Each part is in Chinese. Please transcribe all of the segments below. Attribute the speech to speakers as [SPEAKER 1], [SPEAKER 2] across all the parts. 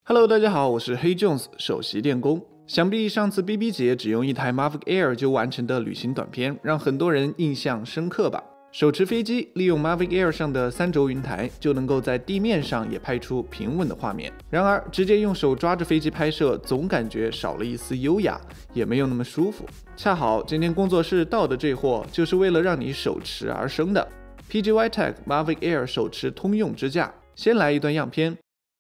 [SPEAKER 1] Hello， 大家好，我是黑 Jones 首席电工。想必上次 BB 节只用一台 Mavic Air 就完成的旅行短片，让很多人印象深刻吧。手持飞机，利用 Mavic Air 上的3轴云台，就能够在地面上也拍出平稳的画面。然而，直接用手抓着飞机拍摄，总感觉少了一丝优雅，也没有那么舒服。恰好今天工作室到的这货，就是为了让你手持而生的 PGY-TECH Mavic Air 手持通用支架。先来一段样片。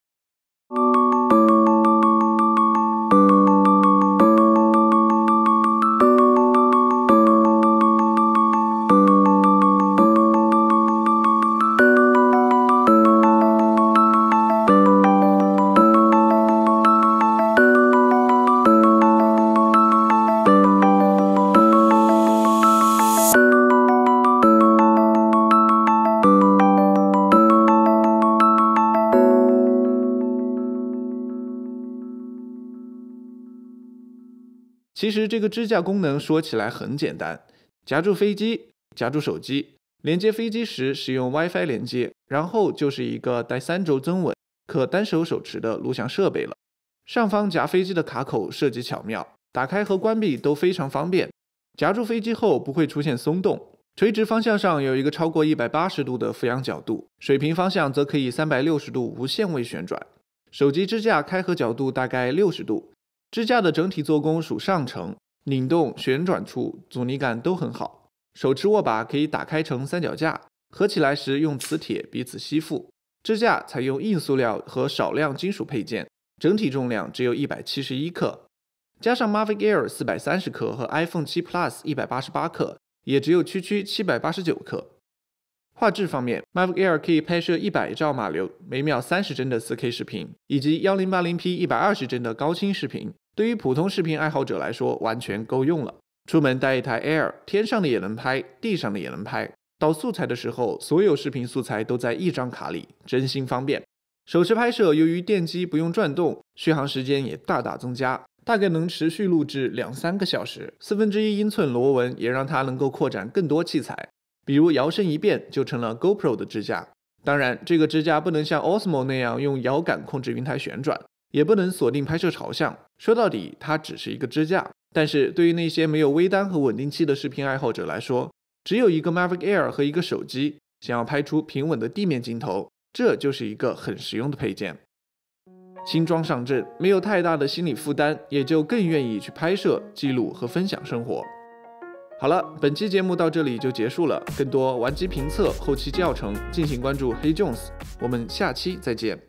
[SPEAKER 1] 其实这个支架功能说起来很简单，夹住飞机，夹住手机，连接飞机时使用 WiFi 连接，然后就是一个带3轴增稳、可单手手持的录像设备了。上方夹飞机的卡口设计巧妙，打开和关闭都非常方便。夹住飞机后不会出现松动。垂直方向上有一个超过180度的俯仰角度，水平方向则可以360度无限位旋转。手机支架开合角度大概60度。支架的整体做工属上乘，拧动、旋转处阻尼感都很好。手持握把可以打开成三脚架，合起来时用磁铁彼此吸附。支架采用硬塑料和少量金属配件，整体重量只有171克。加上 Mavic Air 430克和 iPhone 7 Plus 188克，也只有区789克。画质方面 ，Mavic Air 可以拍摄100兆码流，每秒30帧的 4K 视频，以及 1080p 120帧的高清视频。对于普通视频爱好者来说，完全够用了。出门带一台 Air， 天上的也能拍，地上的也能拍。导素材的时候，所有视频素材都在一张卡里，真心方便。手持拍摄，由于电机不用转动，续航时间也大大增加，大概能持续录制2-3个小时。1/4英寸螺纹也让它能够扩展更多器材，比如摇身一变就成了 GoPro 的支架。当然，这个支架不能像 Osmo 那样用摇杆控制云台旋转。也不能锁定拍摄朝向，说到底它只是一个支架。但是对于那些没有微单和稳定器的视频爱好者来说，只有一个 Mavic Air 和一个手机，想要拍出平稳的地面镜头，这就是一个很实用的配件。轻装上阵，没有太大的心理负担，也就更愿意去拍摄、记录和分享生活。好了，本期节目到这里就结束了。更多玩机评测、后期教程，敬请关注黑 Jones。我们下期再见。